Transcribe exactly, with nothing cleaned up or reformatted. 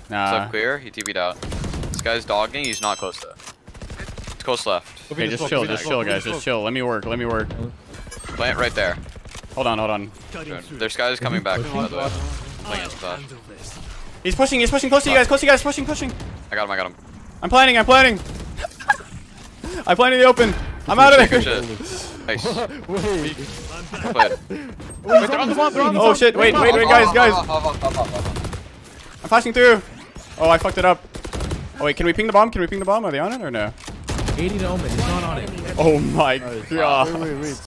Nah. Sub clear. He T P'd out. This guy's dogging. He's not close to. It's close left. Okay, just chill, just chill, guys. Just chill. Let me work. Let me work. Plant right there. Hold on, hold on. Good. There's guys coming back. By the way. Playing his flash. He's pushing. He's pushing close to you guys. Close to you guys. Pushing, pushing. I got him. I got him. I'm planning. I'm planning. I'm planning the open. I'm out of Good there. shit. Nice. Wait. Played. Wait, they're on the bomb. They're on the Oh bomb. shit! Wait, wait, wait, guys, guys. I'm flashing through. Oh, I fucked it up. Oh wait, can we ping the bomb? Can we ping the bomb? Are they on it or no? eighty to omen. He's not on it. Oh my god. Wait, wait, wait.